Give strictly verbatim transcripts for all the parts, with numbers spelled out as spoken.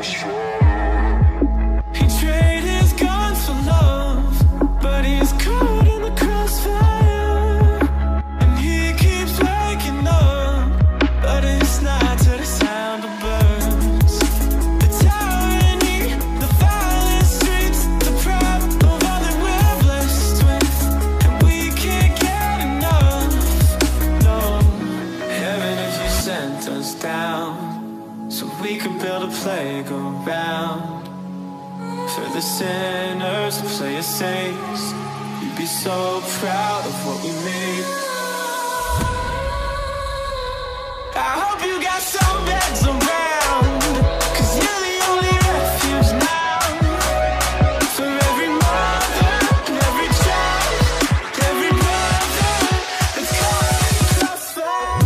He traded his guns for love, but he's caught in the crossfire. And he keeps waking up, but it's not to the sound of birds. The tyranny, the violent streets, the pride of all that we're blessed with, and we can't get enough. No, heaven, if you sent us down so we could build a playground for the sinners to play as saints, you'd be so proud of what we made. I hope you got some beds around, 'cause you're the only refuge now for every mother and every child, every brother that's caught in the crossfire.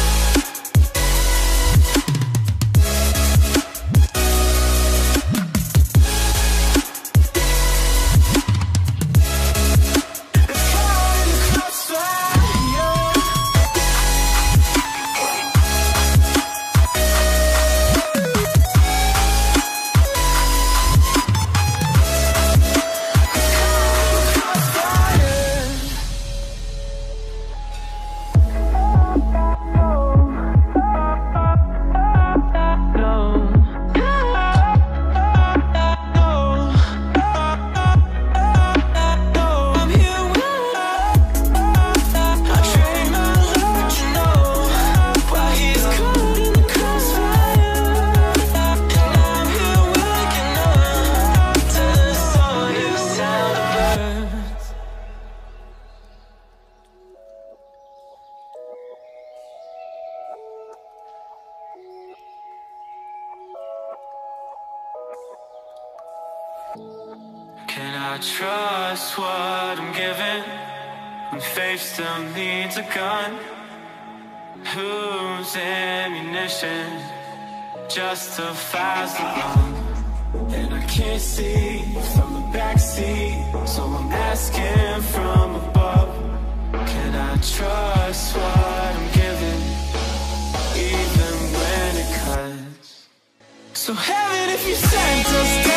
Can I trust what I'm given when faith still needs a gun? Whose ammunition justifies the wrong? And I can't see from the backseat, so I'm asking from above. Can I trust what I'm given, even when it cuts? So heaven, if you sent us